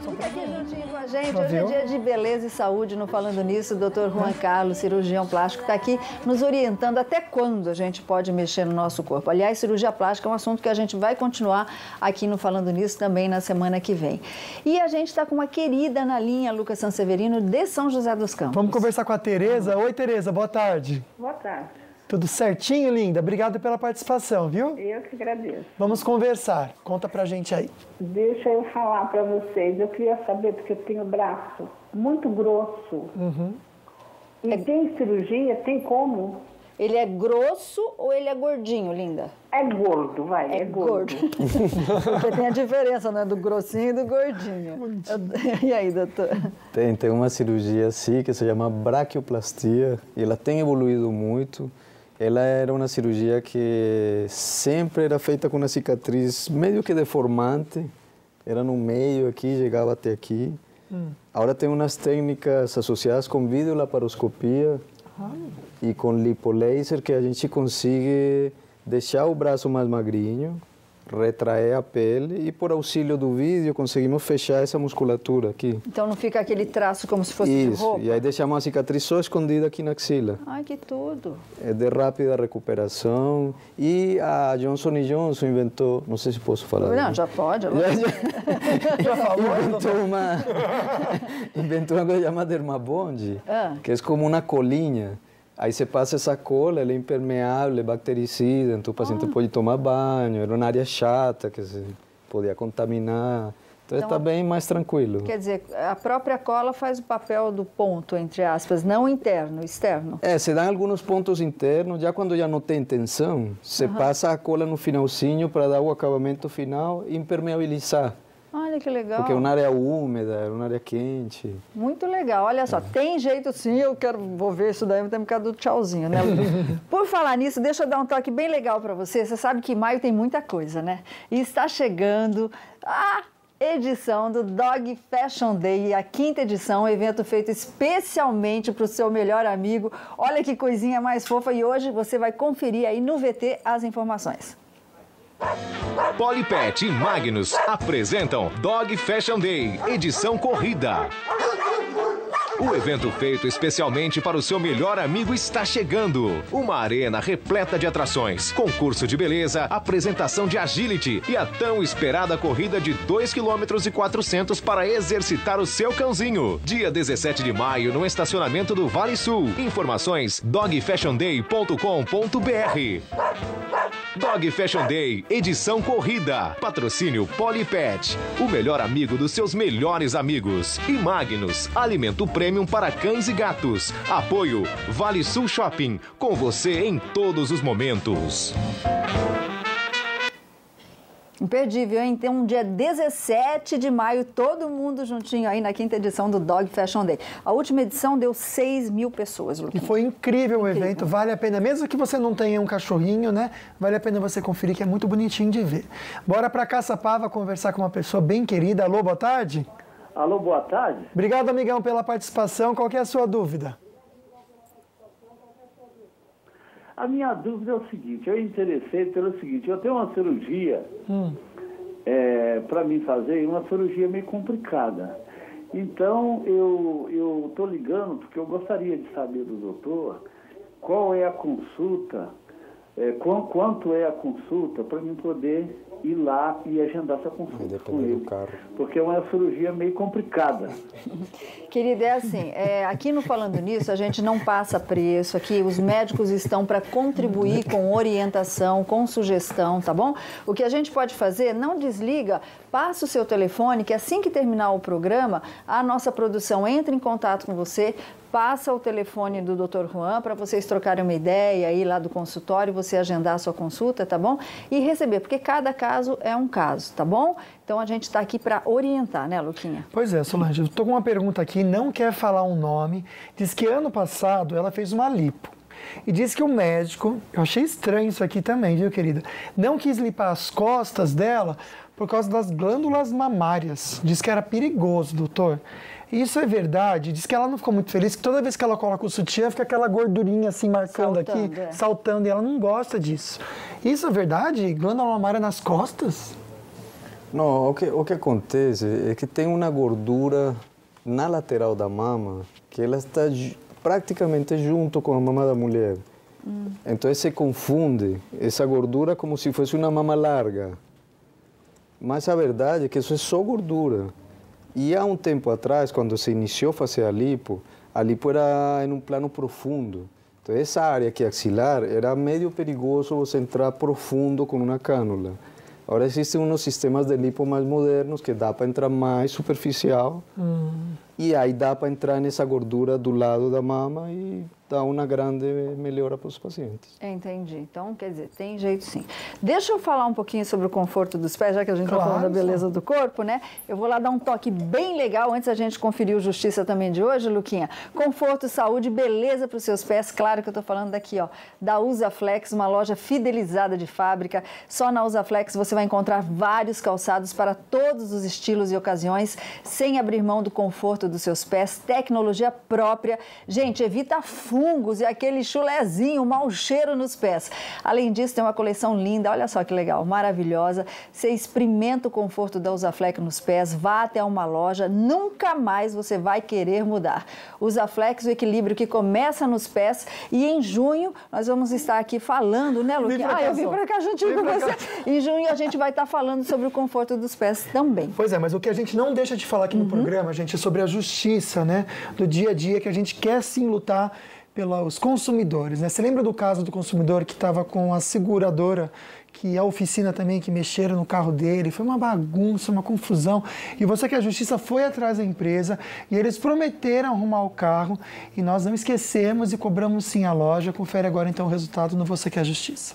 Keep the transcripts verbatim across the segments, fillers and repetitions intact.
Fica aqui juntinho com a gente. Hoje é dia de beleza e saúde no Falando Nisso. O doutor Juan Carlos, cirurgião plástico, está aqui nos orientando até quando a gente pode mexer no nosso corpo. Aliás, cirurgia plástica é um assunto que a gente vai continuar aqui no Falando Nisso também na semana que vem. E a gente está com uma querida na linha, Lucas Sanseverino, de São José dos Campos. Vamos conversar com a Tereza. Oi, Tereza, boa tarde. Boa tarde. Tudo certinho, linda? Obrigado pela participação, viu? Eu que agradeço. Vamos conversar. Conta pra gente aí. Deixa eu falar pra vocês. Eu queria saber, porque eu tenho o braço muito grosso. Uhum. E é... tem cirurgia? Tem como? Ele é grosso ou ele é gordinho, linda? É gordo, vai, é, é gordo. gordo. Porque tem a diferença, né, do grossinho e do gordinho. E aí, doutor? Tem, tem uma cirurgia, assim, que se chama braquioplastia. E ela tem evoluído muito. Ela era uma cirurgia que sempre era feita com uma cicatriz meio que deformante. Era no meio aqui, chegava até aqui. Hum. Agora tem umas técnicas associadas com videolaparoscopia ah. e com lipolaser que a gente consegue deixar o braço mais magrinho, retrair a pele e, por auxílio do vídeo, conseguimos fechar essa musculatura aqui. Então não fica aquele traço como se fosse Isso, de roupa? E aí deixamos a cicatriz só escondida aqui na axila. Ai, que tudo! É de rápida recuperação. E a Johnson e Johnson inventou, não sei se posso falar. Não, já pode. Já, já, já falou. Inventou uma, inventou uma coisa chamada Dermabond, ah. que é como uma colinha. Aí você passa essa cola, ela é impermeável, é bactericida, então o paciente ah. pode tomar banho. Era uma área chata, que você podia contaminar. Então, está bem mais tranquilo. Quer dizer, a própria cola faz o papel do ponto, entre aspas, não interno, externo. É, se dá alguns pontos internos, já quando já não tem tensão, você uhum. passa a cola no finalzinho para dar o acabamento final e impermeabilizar. Olha que legal. Porque é uma área úmida, é uma área quente. Muito legal. Olha só, é. tem jeito sim, eu quero, vou ver isso daí, tem um bocado do tchauzinho, né? Por falar nisso, deixa eu dar um toque bem legal para você. Você sabe que maio tem muita coisa, né? E está chegando a edição do Dog Fashion Day, a quinta edição, um evento feito especialmente para o seu melhor amigo. Olha que coisinha mais fofa e hoje você vai conferir aí no V T as informações. Polipet e Magnus apresentam Dog Fashion Day, edição corrida. O evento feito especialmente para o seu melhor amigo está chegando. Uma arena repleta de atrações, concurso de beleza, apresentação de agility e a tão esperada corrida de dois vírgula quatrocentos quilômetros para exercitar o seu cãozinho. Dia dezessete de maio no estacionamento do Vale Sul. Informações dog fashion day ponto com ponto br. Dog Fashion Day, edição corrida. Patrocínio Polipet, o melhor amigo dos seus melhores amigos. E Magnus, alimento premium para cães e gatos. Apoio Vale Sul Shopping, com você em todos os momentos. Imperdível, hein? Então, dia dezessete de maio, todo mundo juntinho aí na quinta edição do Dog Fashion Day. A última edição deu seis mil pessoas, Luquinha. E foi incrível o evento, vale a pena, mesmo que você não tenha um cachorrinho, né? Vale a pena você conferir, que é muito bonitinho de ver. Bora pra Caçapava conversar com uma pessoa bem querida. Alô, boa tarde. Alô, boa tarde. Obrigado, amigão, pela participação. Qual que é a sua dúvida? A minha dúvida é o seguinte, eu interessei pelo seguinte, eu tenho uma cirurgia hum. é, para mim fazer, uma cirurgia meio complicada. Então, eu estou ligando porque eu gostaria de saber do doutor qual é a consulta, é, qual, quanto é a consulta para mim poder ir lá e agendar essa consulta com ele, porque é uma cirurgia meio complicada. Querida, é assim, é, aqui no Falando Nisso, a gente não passa preço, aqui os médicos estão para contribuir com orientação, com sugestão, tá bom? O que a gente pode fazer, não desliga, passa o seu telefone, que assim que terminar o programa, a nossa produção entra em contato com você, passa o telefone do doutor Juan para vocês trocarem uma ideia aí lá do consultório, você agendar a sua consulta, tá bom? E receber, porque cada caso é um caso, tá bom? Então a gente está aqui para orientar, né, Luquinha? Pois é, Solange, eu estou com uma pergunta aqui, não quer falar um nome, diz que ano passado ela fez uma lipo. E diz que o médico, eu achei estranho isso aqui também, viu, querida? Não quis limpar as costas dela por causa das glândulas mamárias. Diz que era perigoso, doutor. Isso é verdade? Diz que ela não ficou muito feliz, que toda vez que ela coloca o sutiã, fica aquela gordurinha assim marcando saltando, aqui, é. saltando, e ela não gosta disso. Isso é verdade? Glândula mamária nas costas? Não, o que, o que acontece é que tem uma gordura na lateral da mama que ela está praticamente junto com a mama da mulher. Hum. Então se confunde essa gordura como se fosse uma mama larga. Mas a verdade é que isso é só gordura. E há um tempo atrás, quando se iniciou a fazer a lipo, a lipo era em um plano profundo. Então essa área aqui axilar era meio perigoso você entrar profundo com uma cânula. Agora existem uns sistemas de lipo mais modernos que dá para entrar mais superficial hum. e aí dá para entrar nessa gordura do lado da mama e dá uma grande melhora para os pacientes. Entendi. Então, quer dizer, tem jeito sim. Deixa eu falar um pouquinho sobre o conforto dos pés, já que a gente está claro, falando da beleza do corpo, né? Eu vou lá dar um toque bem legal antes da gente conferir o Justiça também de hoje, Luquinha. Conforto, saúde, beleza para os seus pés. Claro que eu estou falando daqui, ó, da Usaflex, uma loja fidelizada de fábrica. Só na Usaflex você vai encontrar vários calçados para todos os estilos e ocasiões, sem abrir mão do conforto dos seus pés, tecnologia própria. Gente, evita fungos e aquele chulezinho, mau cheiro nos pés. Além disso, tem uma coleção linda, olha só que legal, maravilhosa. Você experimenta o conforto da Usaflex nos pés, vá até uma loja, nunca mais você vai querer mudar. Usaflex, o equilíbrio que começa nos pés, e em junho nós vamos estar aqui falando, né, Luquinha? Ah, eu vim para cá juntinho com você. Em junho a gente vai estar falando sobre o conforto dos pés também. Pois é, mas o que a gente não deixa de falar aqui no uhum. programa, gente, é sobre a justiça, né, do dia a dia, que a gente quer sim lutar pelos consumidores, né? Você lembra do caso do consumidor que estava com a seguradora, que a oficina também, que mexeram no carro dele, foi uma bagunça, uma confusão, e você que a justiça foi atrás da empresa, e eles prometeram arrumar o carro, e nós não esquecemos e cobramos sim a loja. Confere agora então o resultado no Você que é a Justiça.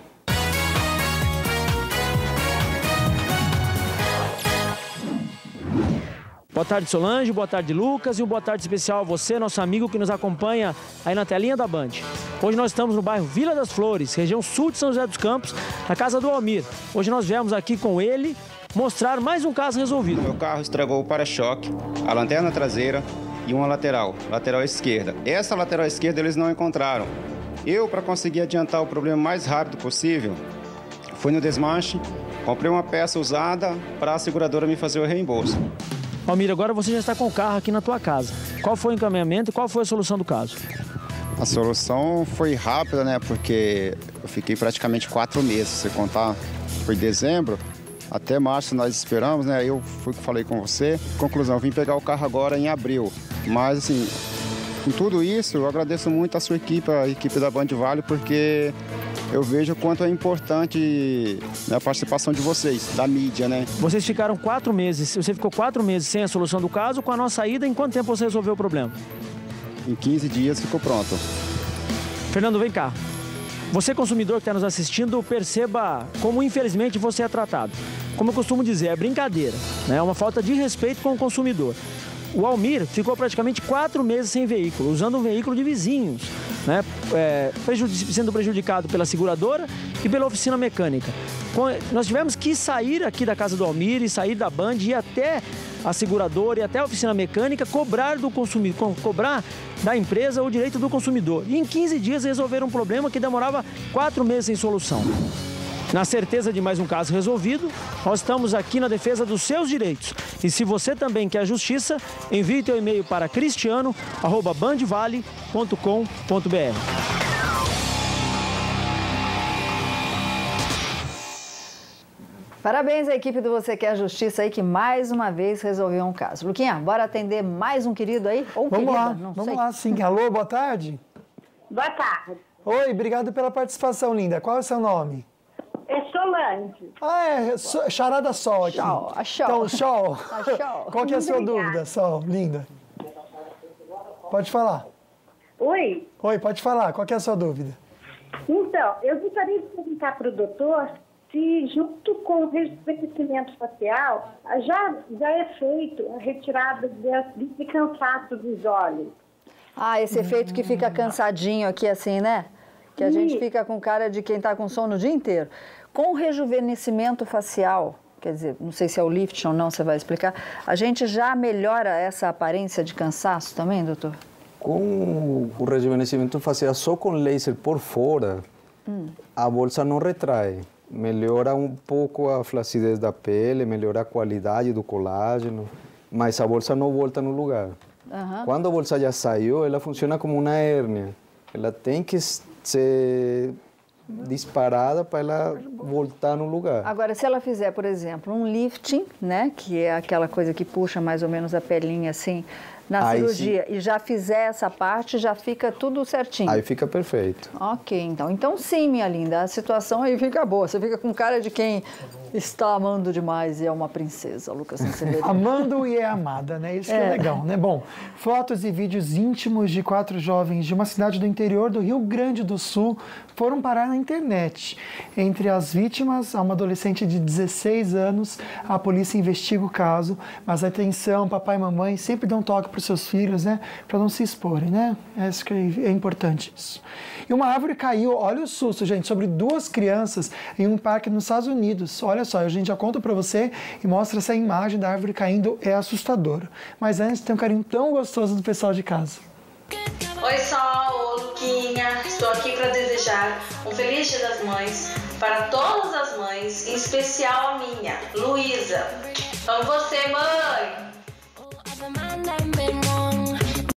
Boa tarde, Solange, boa tarde, Lucas, e um boa tarde especial a você, nosso amigo que nos acompanha aí na telinha da Band. Hoje nós estamos no bairro Vila das Flores, região sul de São José dos Campos, na casa do Almir. Hoje nós viemos aqui com ele mostrar mais um caso resolvido. Meu carro estragou o para-choque, a lanterna traseira e uma lateral, lateral esquerda. Essa lateral esquerda eles não encontraram. Eu, para conseguir adiantar o problema mais rápido possível, fui no desmanche, comprei uma peça usada para a seguradora me fazer o reembolso. Almir, agora você já está com o carro aqui na tua casa. Qual foi o encaminhamento e qual foi a solução do caso? A solução foi rápida, né? Porque eu fiquei praticamente quatro meses. Se contar, foi dezembro, até março nós esperamos, né? Eu fui que falei com você. Conclusão, vim pegar o carro agora em abril. Mas, assim, com tudo isso, eu agradeço muito a sua equipe, a equipe da Band Vale, porque eu vejo o quanto é importante, né, a participação de vocês, da mídia, né? Vocês ficaram quatro meses, você ficou quatro meses sem a solução do caso. Com a nossa ida, em quanto tempo você resolveu o problema? Em quinze dias ficou pronto. Fernando, vem cá. Você, consumidor que está nos assistindo, perceba como, infelizmente, você é tratado. Como eu costumo dizer, é brincadeira, né? É uma falta de respeito com o consumidor. O Almir ficou praticamente quatro meses sem veículo, usando um veículo de vizinhos, né? É, prejudic- sendo prejudicado pela seguradora e pela oficina mecânica. Com, nós tivemos que sair aqui da casa do Almir e sair da Band e ir até a seguradora e até a oficina mecânica cobrar do consumidor, co- cobrar da empresa o direito do consumidor. E em quinze dias resolveram um problema que demorava quatro meses sem solução. Na certeza de mais um caso resolvido, nós estamos aqui na defesa dos seus direitos. E se você também quer justiça, envie teu e-mail para cristiano arroba bandvale ponto com ponto br. Parabéns à equipe do Você Quer a Justiça aí, que mais uma vez resolveu um caso. Luquinha, bora atender mais um querido aí? Ou vamos querida, lá, não vamos sei. lá sim. Alô, boa tarde. Boa tarde. Oi, obrigado pela participação, linda. Qual é o seu nome? É Solange. Ah, é so- Charada Sol aqui. Sol, a Sol. Então, Sol. A Sol. Qual que é a sua Obrigada. dúvida, Sol? Linda. Pode falar. Oi. Oi, pode falar. Qual que é a sua dúvida? Então, eu gostaria de perguntar para o doutor se, junto com o rejuvenescimento facial, já, já é feito a retirada desse, desse cansaço dos olhos. Ah, esse efeito que fica cansadinho aqui assim, né? Que a gente Isso. fica com cara de quem está com sono o dia inteiro. Com o rejuvenescimento facial, quer dizer, não sei se é o lift ou não, você vai explicar, a gente já melhora essa aparência de cansaço também, doutor? Com o rejuvenescimento facial só com laser por fora, hum. a bolsa não retrai. melhora um pouco a flacidez da pele, melhora a qualidade do colágeno, mas a bolsa não volta no lugar. Uhum. Quando a bolsa já saiu, ela funciona como uma hérnia. Ela tem que ser disparada para ela voltar no lugar. Agora, se ela fizer, por exemplo, um lifting, né, que é aquela coisa que puxa mais ou menos a pelinha assim, na aí cirurgia, sim. E já fizer essa parte, já fica tudo certinho. Aí fica perfeito. Ok, então. Então sim, minha linda, a situação aí fica boa. Você fica com cara de quem está amando demais e é uma princesa, Lucas Sanseverino. Amando e é amada, né? Isso que é. é legal, né? Bom, fotos e vídeos íntimos de quatro jovens de uma cidade do interior do Rio Grande do Sul foram parar na internet. Entre as vítimas, há uma adolescente de dezesseis anos. A polícia investiga o caso, mas atenção, papai e mamãe sempre dão toque para os seus filhos, né? Para não se exporem, né? Acho que é importante isso. E uma árvore caiu, olha o susto, gente, sobre duas crianças em um parque nos Estados Unidos. Olha só, a gente já conta para você e mostra essa imagem da árvore caindo, é assustadora. Mas antes, tem um carinho tão gostoso do pessoal de casa. Oi, Sol, Luquinha, estou aqui para desejar um feliz Dia das Mães para todas as mães, em especial a minha, Luísa. Amo você, mãe!